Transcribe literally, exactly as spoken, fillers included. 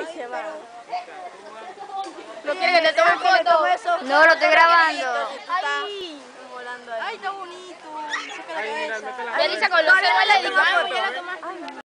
Ay, se va. ¿No quieres que te tome foto? No, lo estoy grabando. Ay, volando ahí. Ay, está bonito. Melissa, con los celos le dedicamos.